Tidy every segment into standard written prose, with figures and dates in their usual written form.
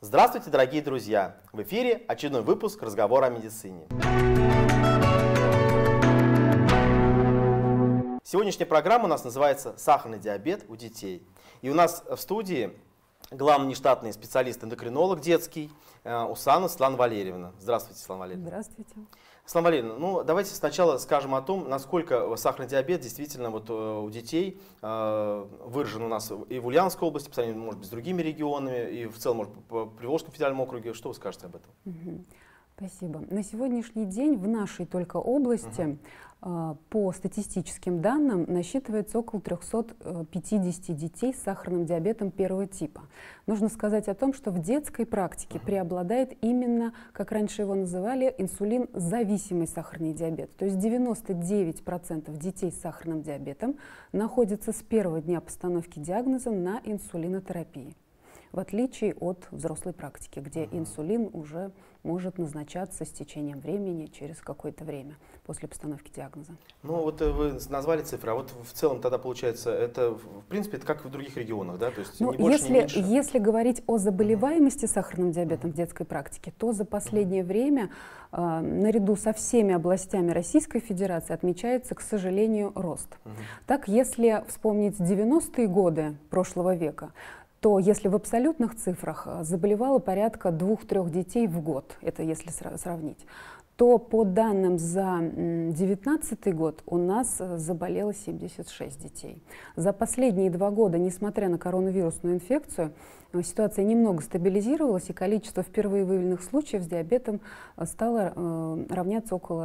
Здравствуйте, дорогие друзья! В эфире очередной выпуск «Разговор о медицине». Сегодняшняя программа у нас называется «Сахарный диабет у детей». И у нас в студии главный нештатный специалист-эндокринолог детский Усанова Светлана Валерьевна. Здравствуйте, Светлана Валерьевна. Здравствуйте. Светлана Валерьевна, ну давайте сначала скажем о том, насколько сахарный диабет действительно вот у детей выражен у нас и в Ульяновской области, по сравнению, может быть, с другими регионами, и в целом, может быть, по Приволжскому федеральному округе. Что вы скажете об этом? Спасибо. На сегодняшний день в нашей только области по статистическим данным насчитывается около 350 детей с сахарным диабетом первого типа. Нужно сказать о том, что в детской практике преобладает именно, как раньше его называли, инсулин-зависимый сахарный диабет. То есть 99% детей с сахарным диабетом находятся с первого дня постановки диагноза на инсулинотерапии, в отличие от взрослой практики, где инсулин уже может назначаться с течением времени, через какое-то время после постановки диагноза. Ну вот вы назвали цифры, а вот в целом тогда получается, это в принципе это как и в других регионах, да? То есть ну, не больше, не меньше? Если говорить о заболеваемости сахарным диабетом в детской практике, то за последнее время наряду со всеми областями Российской Федерации отмечается, к сожалению, рост. Так, если вспомнить 90-е годы прошлого века, то если в абсолютных цифрах заболевало порядка 2-3 детей в год, это если сравнить, то по данным за 2019 год у нас заболело 76 детей. За последние 2 года, несмотря на коронавирусную инфекцию, ситуация немного стабилизировалась, и количество впервые выявленных случаев с диабетом стало равняться около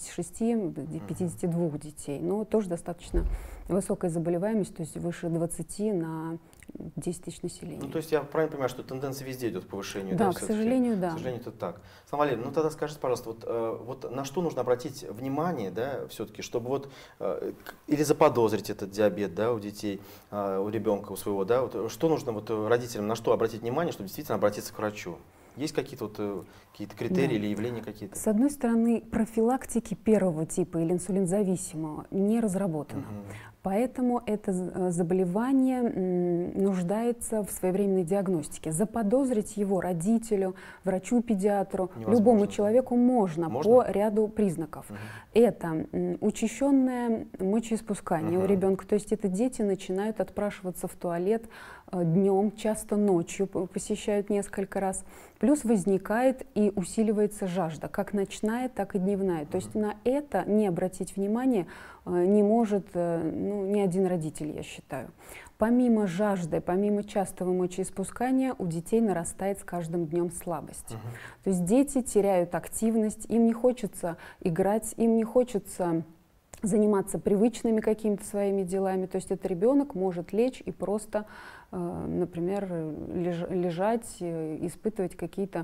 56-52 детей. Но тоже достаточно высокая заболеваемость, то есть выше 20 на 10 тысяч населения. Ну, то есть я правильно понимаю, что тенденция везде идет к повышению? Да, к сожалению, да. К сожалению, это так. Светлана Валерьевна, ну тогда скажите, пожалуйста, вот на что нужно обратить внимание, да, все-таки, чтобы вот или заподозрить этот диабет, да, у детей, у ребенка, у своего, да, вот, что нужно вот родителям, на что обратить внимание, чтобы действительно обратиться к врачу? Есть какие-то вот, какие-то критерии или явления какие-то? С одной стороны, профилактики первого типа или инсулинзависимого не разработано. Поэтому это заболевание нуждается в своевременной диагностике. Заподозрить его родителю, врачу-педиатру, любому человеку можно по ряду признаков. Это учащенное мочеиспускание у ребенка, то есть это дети начинают отпрашиваться в туалет днем, часто ночью посещают несколько раз. Плюс возникает и усиливается жажда, как ночная, так и дневная. То есть на это не обратить внимание не может ни один родитель, я считаю. Помимо жажды, помимо частого мочеиспускания, у детей нарастает с каждым днем слабость. То есть дети теряют активность, им не хочется играть, им не хочется заниматься привычными какими-то своими делами. То есть этот ребенок может лечь и просто, например, лежать, испытывать какие-то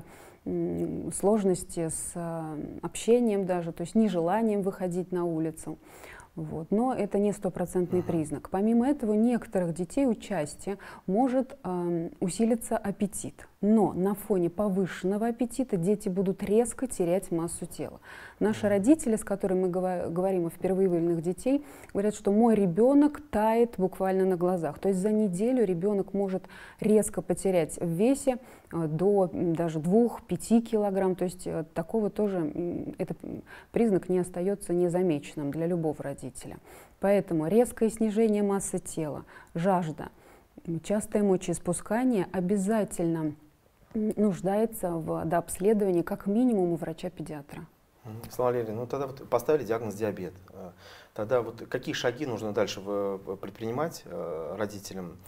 сложности с общением даже, то есть нежеланием выходить на улицу. Вот. Но это не стопроцентный признак. Помимо этого, у некоторых детей у части может усилиться аппетит. Но на фоне повышенного аппетита дети будут резко терять массу тела. Наши родители, с которыми мы говорим о впервые выявленных детей, говорят, что мой ребенок тает буквально на глазах. То есть за неделю ребенок может резко потерять в весе до даже 2-5 килограмм. То есть такого тоже, этот признак не остается незамеченным для любого родителя. Поэтому резкое снижение массы тела, жажда, частое мочеиспускание обязательно нуждается в дообследовании как минимум у врача-педиатра. Светлана Валерьевна, ну тогда вот поставили диагноз диабет. Тогда вот какие шаги нужно дальше предпринимать родителям?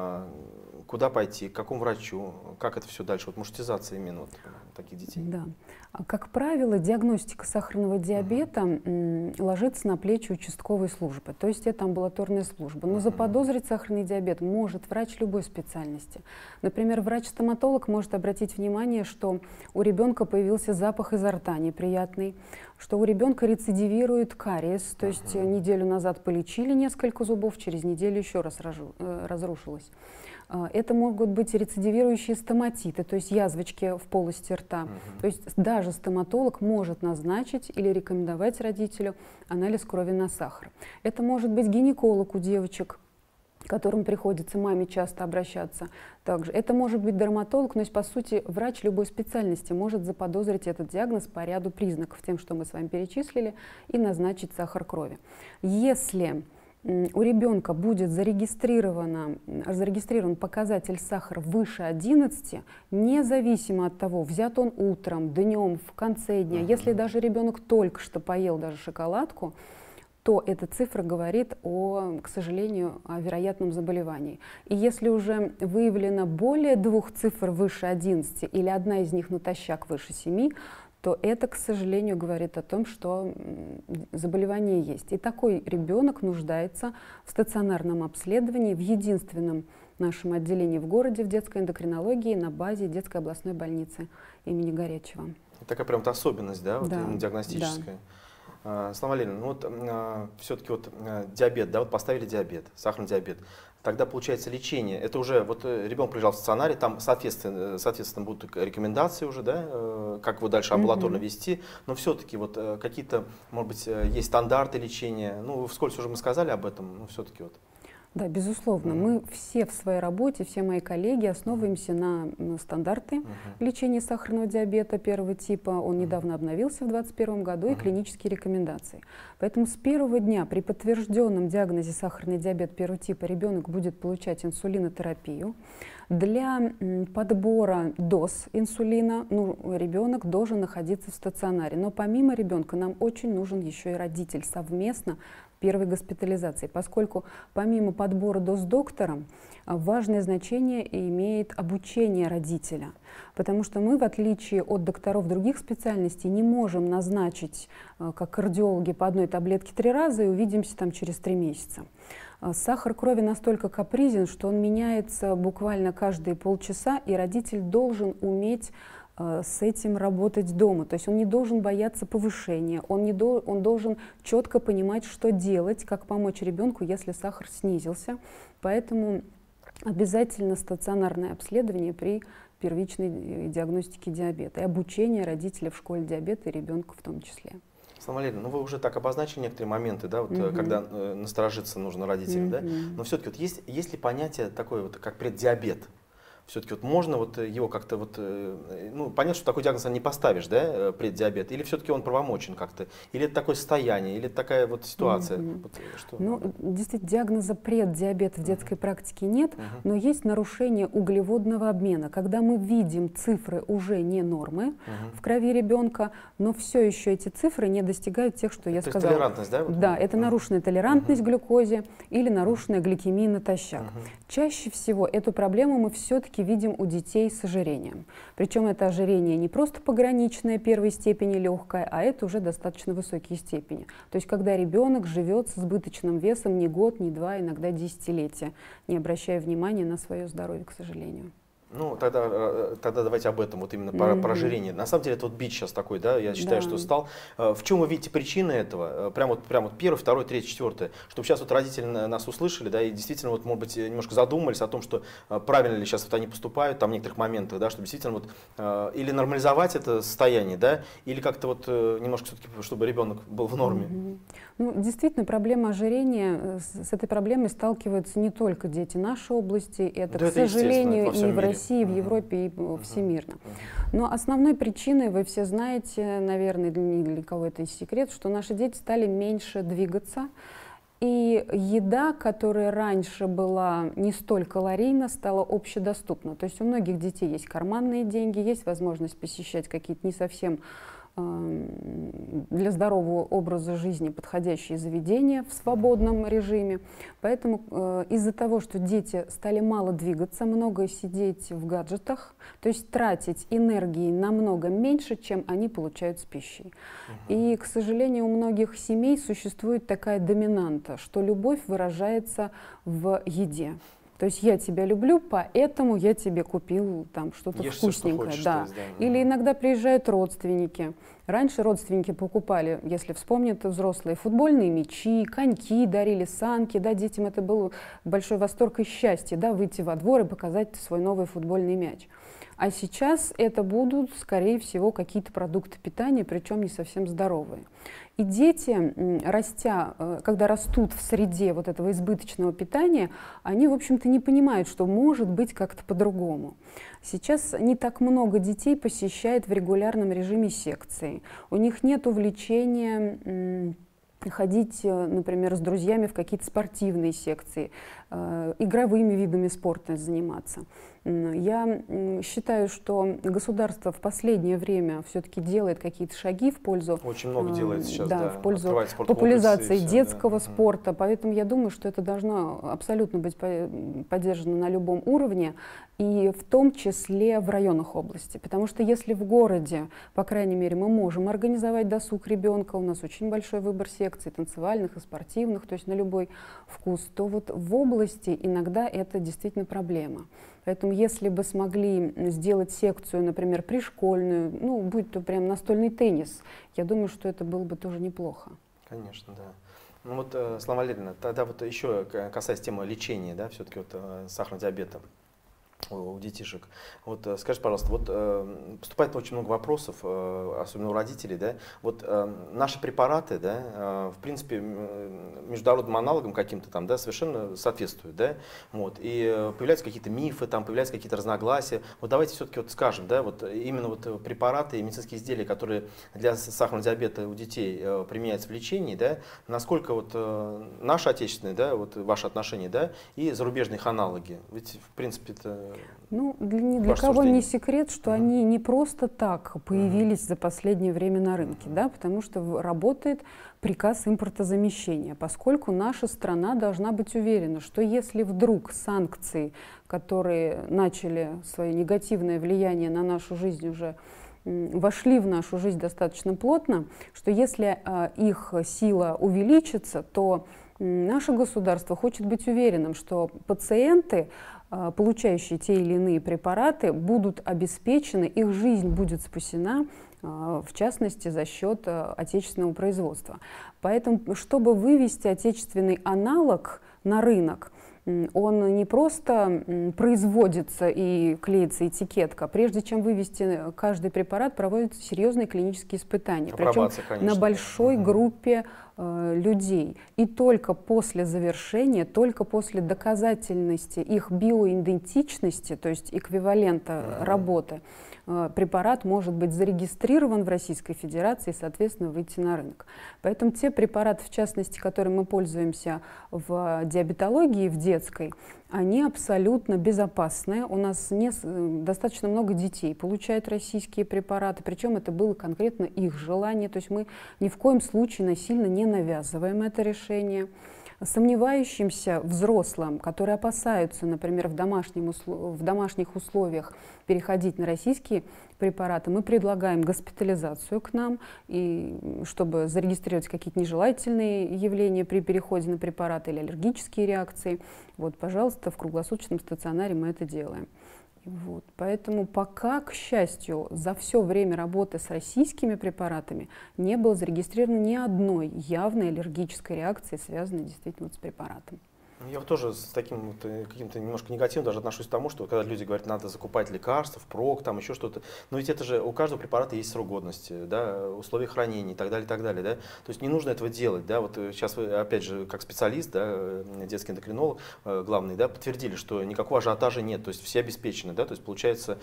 Куда пойти, к какому врачу, как это все дальше, вот маршрутизация именно вот таких детей? Да. Как правило, диагностика сахарного диабета ложится на плечи участковой службы, то есть это амбулаторная служба. Но заподозрить сахарный диабет может врач любой специальности. Например, врач-стоматолог может обратить внимание, что у ребенка появился запах изо рта неприятный, что у ребенка рецидивирует кариес, то есть неделю назад полечили несколько зубов, через неделю еще раз разрушилось. Это могут быть рецидивирующие стоматиты, то есть язвочки в полости рта. То есть даже стоматолог может назначить или рекомендовать родителю анализ крови на сахар. Это может быть гинеколог у девочек, к которым приходится маме часто обращаться. Также это может быть дерматолог, но есть, по сути, врач любой специальности может заподозрить этот диагноз по ряду признаков, тем, что мы с вами перечислили, и назначить сахар крови. Если у ребенка будет зарегистрирован показатель сахара выше 11, независимо от того, взят он утром, днем, в конце дня, если даже ребенок только что поел даже шоколадку, то эта цифра говорит, к сожалению, о вероятном заболевании. И если уже выявлено более 2 цифр выше 11 или одна из них натощак выше 7, то это, к сожалению, говорит о том, что заболевание есть. И такой ребенок нуждается в стационарном обследовании в единственном нашем отделении в городе в детской эндокринологии на базе детской областной больницы имени Горячего. Такая прям особенность, да, вот да, именно диагностическая. Да. Светлана Валерьевна, ну вот все-таки вот диабет, да, вот поставили диабет, сахарный диабет, тогда получается лечение, это уже вот ребенок приезжал в стационаре, там соответственно будут рекомендации уже, да, как его дальше амбулаторно вести, но все-таки вот какие-то, может быть, есть стандарты лечения, ну вскользь уже мы сказали об этом, но все-таки вот. Да, безусловно. Мы все в своей работе, все мои коллеги основываемся на стандарты лечения сахарного диабета первого типа. Он недавно обновился в 2021 году, и клинические рекомендации. Поэтому с первого дня при подтвержденном диагнозе сахарный диабет первого типа ребенок будет получать инсулинотерапию. Для подбора доз инсулина ребенок должен находиться в стационаре. Но помимо ребенка нам очень нужен еще и родитель совместно первой госпитализации, поскольку помимо подбора доз доктором важное значение имеет обучение родителя, потому что мы, в отличие от докторов других специальностей, не можем назначить, как кардиологи, по одной таблетке 3 раза и увидимся там через 3 месяца. Сахар крови настолько капризен, что он меняется буквально каждые полчаса, и родитель должен уметь с этим работать дома. То есть он не должен бояться повышения, он должен четко понимать, что делать, как помочь ребенку, если сахар снизился. Поэтому обязательно стационарное обследование при первичной диагностике диабета и обучение родителя в школе диабета и ребенка в том числе. Светлана Валерьевна, ну вы уже так обозначили некоторые моменты, да, вот, когда насторожиться нужно родителям, да? Но все-таки вот есть ли понятие такое, вот, как преддиабет? Все-таки вот можно вот его как-то вот, ну, понятно, что такой диагноз не поставишь, да, преддиабет, или все-таки он правомочен как-то, или это такое состояние, или это такая вот ситуация? Вот, что? Ну, действительно, диагноза преддиабета в детской практике нет, но есть нарушение углеводного обмена, когда мы видим цифры уже не нормы в крови ребенка, но все еще эти цифры не достигают тех, что я сказала. То есть толерантность, да? Вот? Да, это нарушенная толерантность к глюкозе или нарушенная гликемия натощак. Чаще всего эту проблему мы все-таки видим у детей с ожирением. Причем это ожирение не просто пограничное первой степени легкое, а это уже достаточно высокие степени. То есть когда ребенок живет с избыточным весом не год, не 2, иногда десятилетия, не обращая внимания на свое здоровье, к сожалению. Ну, тогда давайте об этом, вот именно про ожирение. На самом деле, это вот бич сейчас такой, да, я считаю, что стал. В чем вы видите причины этого? Прям вот 1, 2, 3, 4, чтобы сейчас вот родители нас услышали, да, и действительно, вот, может быть, немножко задумались о том, что правильно ли сейчас вот они поступают, там в некоторых моментах, да, чтобы действительно вот или нормализовать это состояние, да, или как-то вот немножко все-таки, чтобы ребенок был в норме. Ну, действительно, проблема ожирения, с этой проблемой сталкиваются не только дети нашей области, это, да, к сожалению, и в России, в Европе, и всемирно. Но основной причиной, вы все знаете, наверное, ни для кого это и секрет, что наши дети стали меньше двигаться, и еда, которая раньше была не столь калорийна, стала общедоступна. То есть у многих детей есть карманные деньги, есть возможность посещать какие-то не совсем для здорового образа жизни подходящие заведения в свободном режиме. Поэтому из-за того, что дети стали мало двигаться, много сидеть в гаджетах, то есть тратить энергии намного меньше, чем они получают с пищей. И, к сожалению, у многих семей существует такая доминанта, что любовь выражается в еде. То есть я тебя люблю, поэтому я тебе купил там что-то вкусненькое. Что хочешь, да. Или иногда приезжают родственники. Раньше родственники покупали, если вспомнят взрослые, футбольные мячи, коньки дарили, санки. Да, детям это был большой восторг и счастье, да, выйти во двор и показать свой новый футбольный мяч. А сейчас это будут, скорее всего, какие-то продукты питания, причем не совсем здоровые. И дети, когда растут в среде вот этого избыточного питания, они, в общем-то, не понимают, что может быть как-то по-другому. Сейчас не так много детей посещает в регулярном режиме секции. У них нет увлечения ходить, например, с друзьями в какие-то спортивные секции, игровыми видами спорта заниматься. Я считаю, что государство в последнее время все-таки делает какие-то шаги в пользу, очень много делает сейчас, да, да, в пользу популяризации детского спорта. Поэтому я думаю, что это должно абсолютно быть поддержано на любом уровне, и в том числе в районах области. Потому что если в городе, по крайней мере, мы можем организовать досуг ребенка, у нас очень большой выбор секций, танцевальных и спортивных, то есть на любой вкус, то вот в области иногда это действительно проблема. Поэтому если бы смогли сделать секцию, например, пришкольную, ну, будь то прям настольный теннис, я думаю, что это было бы тоже неплохо. Конечно, да. Ну вот, Светлана Валерьевна, тогда вот еще касаясь темы лечения, да, все-таки вот сахарного диабета у детишек. Вот скажите, пожалуйста, вот поступает очень много вопросов, особенно у родителей, да, вот наши препараты, да, в принципе, международным аналогам каким-то там, да, совершенно соответствуют, да, вот, и появляются какие-то мифы, там появляются какие-то разногласия. Вот давайте все-таки вот скажем, да, вот именно вот препараты и медицинские изделия, которые для сахарного диабета у детей применяются в лечении, да, насколько вот наши отечественные, да, вот ваши отношения, да, и зарубежные их аналоги, ведь в принципе это... Ну, ни для кого не секрет, что они не просто так появились за последнее время на рынке, да, потому что работает приказ импортозамещения, поскольку наша страна должна быть уверена, что если вдруг санкции, которые начали свое негативное влияние на нашу жизнь уже вошли в нашу жизнь достаточно плотно, что если их сила увеличится, то наше государство хочет быть уверенным, что пациенты, получающие те или иные препараты, будут обеспечены, их жизнь будет спасена, в частности, за счет отечественного производства. Поэтому, чтобы вывести отечественный аналог на рынок, он не просто производится и клеится этикетка. Прежде чем вывести каждый препарат, проводятся серьезные клинические испытания. Причем на большой группе людей. И только после завершения, только после доказательности их биоидентичности, то есть эквивалента работы, препарат может быть зарегистрирован в Российской Федерации и, соответственно, выйти на рынок. Поэтому те препараты, в частности, которыми мы пользуемся в диабетологии, в детской, они абсолютно безопасные. У нас достаточно много детей получают российские препараты, причем это было конкретно их желание, то есть мы ни в коем случае насильно не навязываем это решение. Сомневающимся взрослым, которые опасаются, например, в домашних условиях переходить на российские препараты, мы предлагаем госпитализацию к нам, и чтобы зарегистрировать какие-то нежелательные явления при переходе на препараты или аллергические реакции. Вот, пожалуйста, в круглосуточном стационаре мы это делаем. Вот. Поэтому пока, к счастью, за все время работы с российскими препаратами не было зарегистрировано ни одной явной аллергической реакции, связанной действительно с препаратом. Я тоже с таким вот, каким-то немножко негативом даже отношусь к тому, что когда люди говорят, надо закупать лекарства, впрок, там еще что-то, но ведь это же у каждого препарата есть срок годности, да, условия хранения и так далее, да, то есть не нужно этого делать, да, вот сейчас вы, опять же, как специалист, да, детский эндокринолог главный, да, подтвердили, что никакого ажиотажа нет, то есть все обеспечены, да, то есть получается,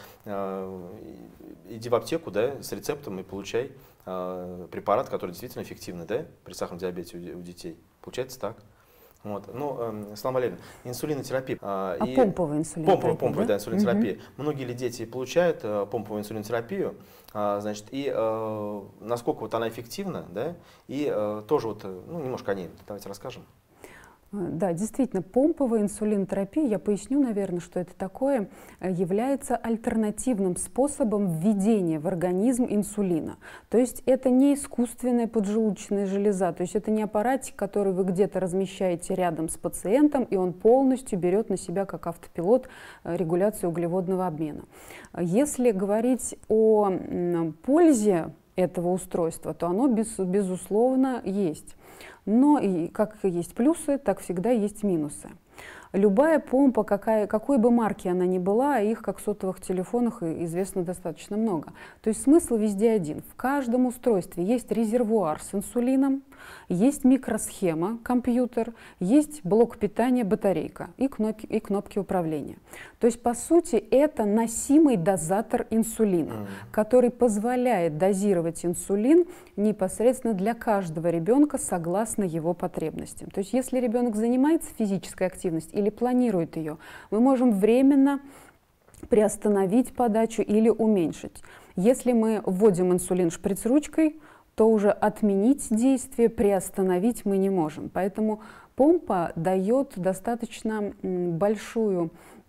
иди в аптеку, да, с рецептом и получай препарат, который действительно эффективный, да, при сахарном диабете у детей, получается так. Вот. Ну, Светлана Валерьевна, инсулинотерапия. Помповая инсулинотерапия, помповая, да, инсулинотерапия. Многие ли дети получают помповую инсулинотерапию, значит, и насколько вот она эффективна, да, и тоже вот, ну, немножко о ней давайте расскажем. Да, действительно, помповая инсулинотерапия, я поясню, наверное, что это такое, является альтернативным способом введения в организм инсулина. То есть это не искусственная поджелудочная железа, то есть это не аппаратик, который вы где-то размещаете рядом с пациентом, и он полностью берет на себя, как автопилот, регуляцию углеводного обмена. Если говорить о пользе этого устройства, то оно, безусловно, есть. Но и как есть плюсы, так всегда есть минусы. Любая помпа, какой бы марки она ни была, их, как в сотовых телефонах, известно достаточно много. То есть смысл везде один. В каждом устройстве есть резервуар с инсулином, есть микросхема, компьютер, есть блок питания, батарейка и кнопки управления. То есть, по сути, это носимый дозатор инсулина, который позволяет дозировать инсулин непосредственно для каждого ребенка согласно его потребностям. То есть, если ребенок занимается физической активностью или планирует ее, мы можем временно приостановить подачу или уменьшить. Если мы вводим инсулин шприц-ручкой, то уже отменить действие, приостановить мы не можем. Поэтому помпа дает достаточно большую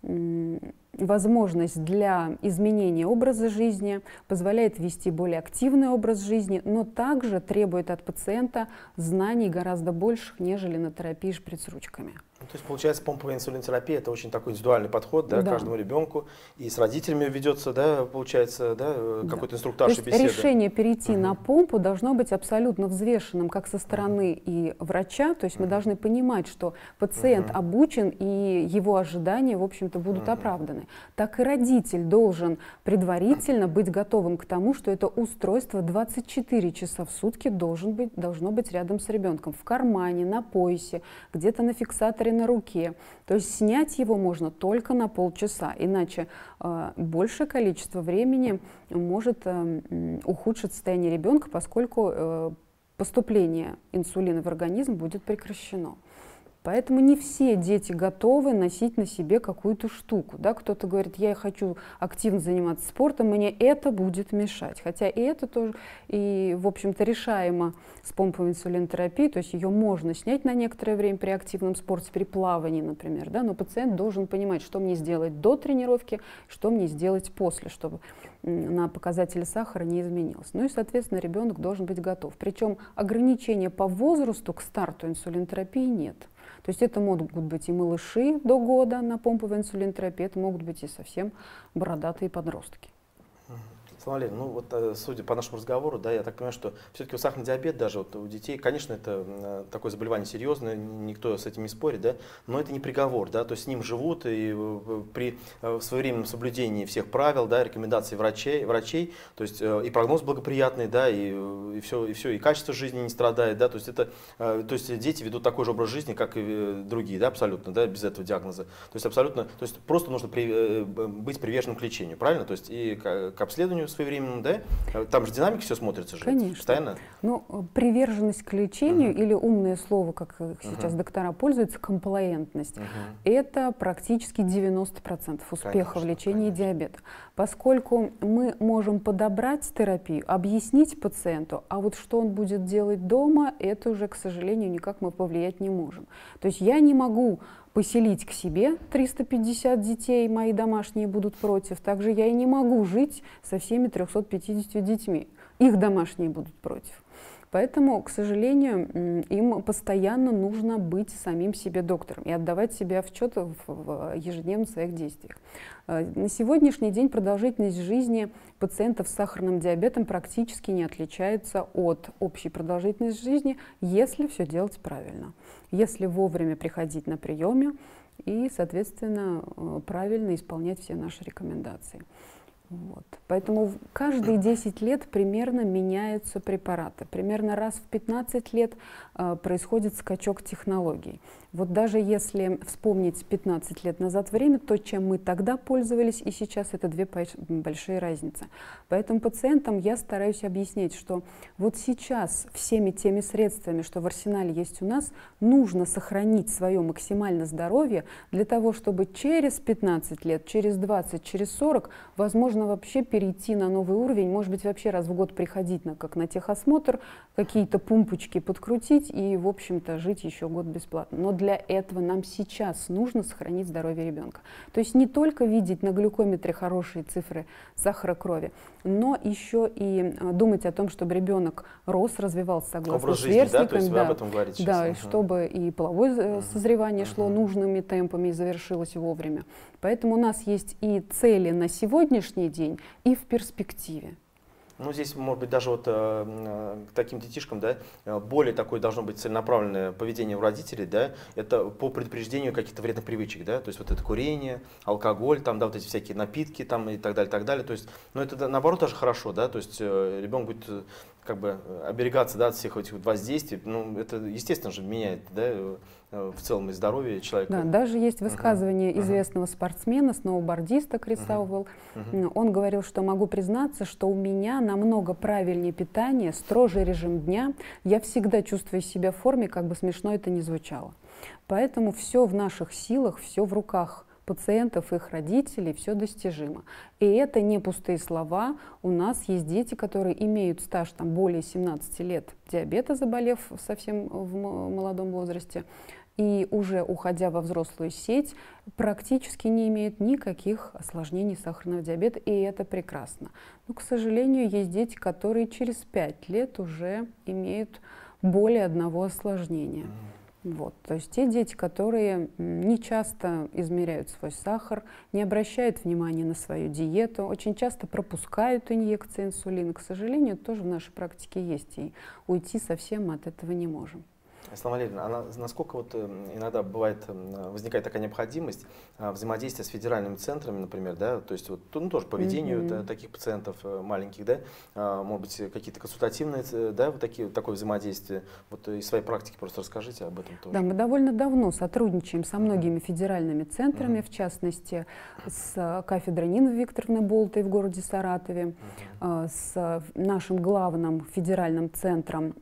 возможность для изменения образа жизни, позволяет вести более активный образ жизни, но также требует от пациента знаний гораздо больших, нежели на терапии шприц-ручками. То есть, получается, помповая инсулинотерапия – это очень такой индивидуальный подход, да, к каждому ребенку. И с родителями ведется, да, получается, да, какой-то инструктаж и беседа. Решение перейти на помпу должно быть абсолютно взвешенным как со стороны и врача. То есть мы должны понимать, что пациент обучен и его ожидания, в общем-то, будут оправданы. Так и родитель должен предварительно быть готовым к тому, что это устройство 24 часа в сутки должно быть рядом с ребенком. В кармане, на поясе, где-то на фиксаторе на руке. То есть снять его можно только на полчаса, иначе большее количество времени может ухудшить состояние ребенка, поскольку поступление инсулина в организм будет прекращено. Поэтому не все дети готовы носить на себе какую-то штуку. Да? Кто-то говорит, я хочу активно заниматься спортом, мне это будет мешать. Хотя и это тоже, и, в общем-то, решаемо с помповой инсулинотерапией, то есть ее можно снять на некоторое время при активном спорте, при плавании, например, да? Но пациент должен понимать, что мне сделать до тренировки, что мне сделать после, чтобы на показатели сахара не изменилось. Ну и, соответственно, ребенок должен быть готов. Причем ограничения по возрасту к старту инсулинотерапии нет. То есть это могут быть и малыши до года на помповой инсулинотерапии, это могут быть и совсем бородатые подростки. Валерий, ну вот судя по нашему разговору, да, я так понимаю, что все-таки сахарный диабет даже вот у детей, конечно, это такое заболевание серьезное, никто с этим не спорит, да, но это не приговор, да, то есть с ним живут и при своевременном соблюдении всех правил, да, рекомендаций врачей, то есть и прогноз благоприятный, да, и все, и качество жизни не страдает, да, то есть дети ведут такой же образ жизни, как и другие, да, абсолютно, да, без этого диагноза, то есть абсолютно, то есть просто нужно быть приверженным к лечению, правильно, то есть и к обследованию своевременным, да? Там же динамика все смотрится же. Конечно. Постоянно. Ну, приверженность к лечению или умное слово, как сейчас доктора пользуются, комплаентность, это практически 90% успеха в лечении диабета. Поскольку мы можем подобрать терапию, объяснить пациенту, а вот что он будет делать дома, это уже, к сожалению, никак мы повлиять не можем. То есть я не могу поселить к себе 350 детей, мои домашние будут против. Также я и не могу жить со всеми 350 детьми. Их домашние будут против. Поэтому, к сожалению, им постоянно нужно быть самим себе доктором и отдавать себе отчет в ежедневных своих действиях. На сегодняшний день продолжительность жизни пациентов с сахарным диабетом практически не отличается от общей продолжительности жизни, если все делать правильно. Если вовремя приходить на приемы и, соответственно, правильно исполнять все наши рекомендации. Вот. Поэтому каждые 10 лет примерно меняются препараты. Примерно раз в 15 лет происходит скачок технологий. Вот даже если вспомнить 15 лет назад время, то, чем мы тогда пользовались, и сейчас это две большие разницы. Поэтому пациентам я стараюсь объяснять, что вот сейчас всеми теми средствами, что в арсенале есть у нас, нужно сохранить свое максимальное здоровье для того, чтобы через 15 лет, через 20, через 40, возможно, вообще перейти на новый уровень, может быть, вообще раз в год приходить как на техосмотр, какие-то пумпочки подкрутить и, в общем-то, жить еще год бесплатно. Но для этого нам сейчас нужно сохранить здоровье ребенка. То есть не только видеть на глюкометре хорошие цифры сахара крови, но еще и думать о том, чтобы ребенок рос, развивался согласно сверстникам. Да? То есть вы об этом говорите сейчас. Да, и чтобы и половое созревание шло нужными темпами и завершилось вовремя. Поэтому у нас есть и цели на сегодняшний день, и в перспективе. Ну, здесь, может быть, даже вот к таким детишкам, да, более такое должно быть целенаправленное поведение у родителей, да, это по предупреждению каких-то вредных привычек, да, то есть вот это курение, алкоголь, там, да, вот эти всякие напитки, там, и так далее, так далее, то есть, ну, это, наоборот, даже хорошо, да, то есть ребенок будет как бы оберегаться, да, от всех этих вот воздействий, ну, это, естественно же, меняет, да, в целом и здоровье человека. Да, даже есть высказывание известного спортсмена, сноубордиста Криса Уэлл. Он говорил, что могу признаться, что у меня намного правильнее питание, строже режим дня. Я всегда чувствую себя в форме, как бы смешно это ни звучало. Поэтому все в наших силах, все в руках пациентов, их родителей, все достижимо. И это не пустые слова. У нас есть дети, которые имеют стаж там, более 17 лет диабета, заболев совсем в молодом возрасте, и уже уходя во взрослую сеть, практически не имеют никаких осложнений сахарного диабета, и это прекрасно. Но, к сожалению, есть дети, которые через 5 лет уже имеют более одного осложнения. Вот. То есть те дети, которые не часто измеряют свой сахар, не обращают внимания на свою диету, очень часто пропускают инъекции инсулина, к сожалению, это тоже в нашей практике есть, и уйти совсем мы от этого не можем. Аслана Валерьевна, насколько вот иногда бывает, возникает такая необходимость взаимодействия с федеральными центрами, например, да, то есть вот, ну, тоже поведению таких пациентов маленьких, да, может быть, какие-то консультативные, да, вот такое взаимодействие, вот из своей практики просто расскажите об этом тоже. Да, мы довольно давно сотрудничаем со многими федеральными центрами, в частности, с кафедрой Нины Викторовны Болтой в городе Саратове, с нашим главным федеральным центром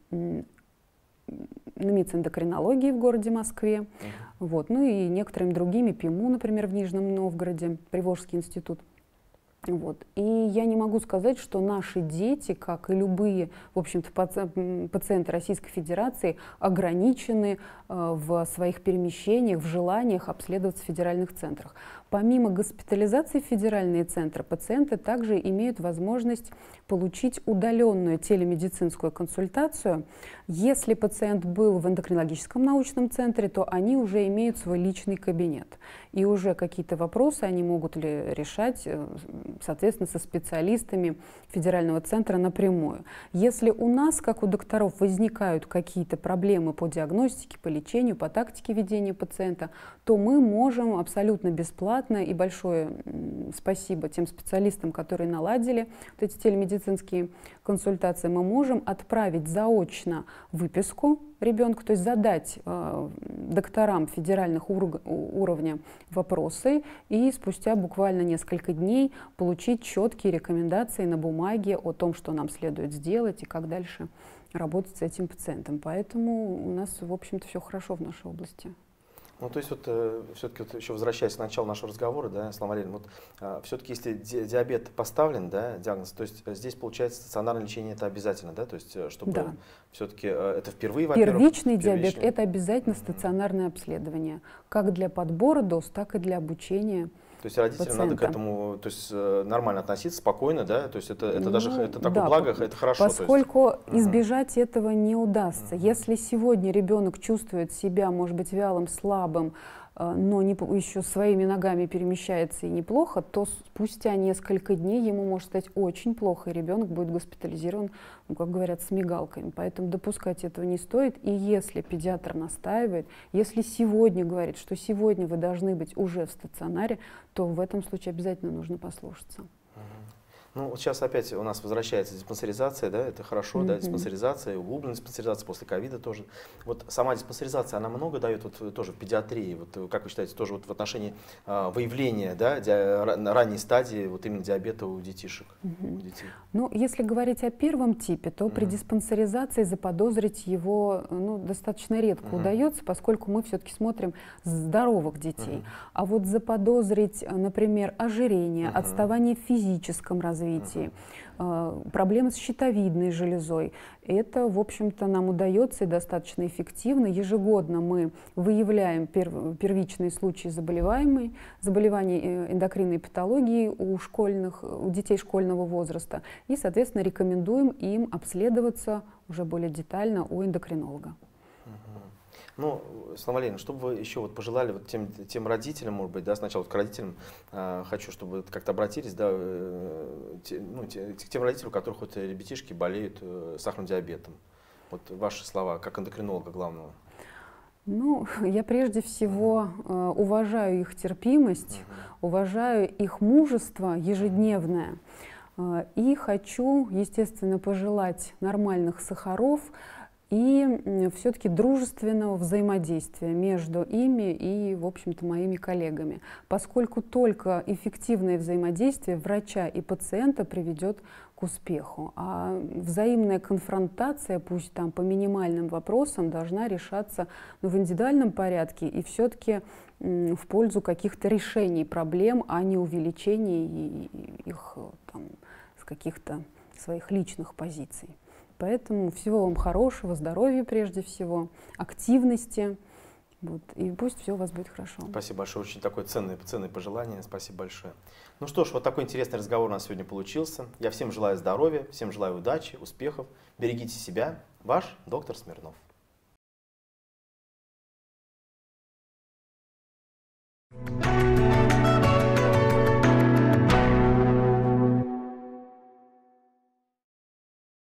эндокринологии в городе Москве, вот, ну и некоторыми другими, ПИМУ, например, в Нижнем Новгороде, Приволжский институт. Вот. И я не могу сказать, что наши дети, как и любые, в общем-то, пациенты Российской Федерации, ограничены в своих перемещениях, в желаниях обследоваться в федеральных центрах. Помимо госпитализации в федеральные центры, пациенты также имеют возможность получить удаленную телемедицинскую консультацию. Если пациент был в эндокринологическом научном центре, то они уже имеют свой личный кабинет. И уже какие-то вопросы они могут решать, соответственно, со специалистами федерального центра напрямую. Если у нас, как у докторов, возникают какие-то проблемы по диагностике, по лечению, по тактике ведения пациента, то мы можем абсолютно бесплатно, и большое спасибо тем специалистам, которые наладили вот эти телемедицинские консультации, мы можем отправить заочно выписку ребенка, то есть задать докторам федеральных уровня вопросы и спустя буквально несколько дней получить четкие рекомендации на бумаге о том, что нам следует сделать и как дальше работать с этим пациентом. Поэтому у нас, в общем-то, все хорошо в нашей области. Ну, то есть вот все-таки вот еще возвращаясь к началу нашего разговора, да, Аслана Валерьевна, вот все-таки если диабет поставлен, да, диагноз, то есть здесь получается стационарное лечение это обязательно, да, то есть чтобы все-таки это впервые, во-первых. Первичный диабет – это обязательно стационарное обследование, как для подбора доз, так и для обучения. То есть родителям надо к этому, то есть нормально относиться, спокойно, да, то есть это даже это такое благо, это хорошо. Поскольку избежать этого не удастся. Если сегодня ребенок чувствует себя, может быть, вялым, слабым, но еще своими ногами перемещается и неплохо, то спустя несколько дней ему может стать очень плохо, и ребенок будет госпитализирован, ну, как говорят, с мигалками. Поэтому допускать этого не стоит. И если педиатр настаивает, если сегодня говорит, что сегодня вы должны быть уже в стационаре, то в этом случае обязательно нужно послушаться. Ну, вот сейчас опять у нас возвращается диспансеризация, да, это хорошо, да, диспансеризация, углубленная диспансеризация после ковида тоже. Вот сама диспансеризация, она много дает вот тоже в педиатрии, вот как вы считаете, тоже вот в отношении выявления, да, ранней стадии вот именно диабета у детишек? У детей? Ну, если говорить о первом типе, то при диспансеризации заподозрить его, ну, достаточно редко удается, поскольку мы все-таки смотрим здоровых детей. А вот заподозрить, например, ожирение, отставание в физическом развитии, проблемы с щитовидной железой. Это, в общем-то, нам удается и достаточно эффективно. Ежегодно мы выявляем первичные случаи заболеваний эндокринной патологии у детей школьного возраста и, соответственно, рекомендуем им обследоваться уже более детально у эндокринолога. Ну, Светлана Валерьевна, что бы вы еще вот пожелали вот тем родителям, может быть, да, сначала вот к родителям, хочу, чтобы как-то обратились, да, к тем родителям, у которых вот ребятишки болеют сахарным диабетом. Вот ваши слова, как эндокринолога главного. Ну, я прежде всего уважаю их терпимость, уважаю их мужество ежедневное. И хочу, естественно, пожелать нормальных сахаров и все-таки дружественного взаимодействия между ими и, в общем-то, моими коллегами, поскольку только эффективное взаимодействие врача и пациента приведет к успеху. А взаимная конфронтация, пусть там по минимальным вопросам, должна решаться в индивидуальном порядке и все-таки в пользу каких-то решений проблем, а не увеличения их там, с каких-то своих личных позиций. Поэтому всего вам хорошего, здоровья прежде всего, активности. Вот, и пусть все у вас будет хорошо. Спасибо большое, очень такое ценное пожелание, спасибо большое. Ну что ж, вот такой интересный разговор у нас сегодня получился. Я всем желаю здоровья, всем желаю удачи, успехов. Берегите себя. Ваш доктор Смирнов. Thank you.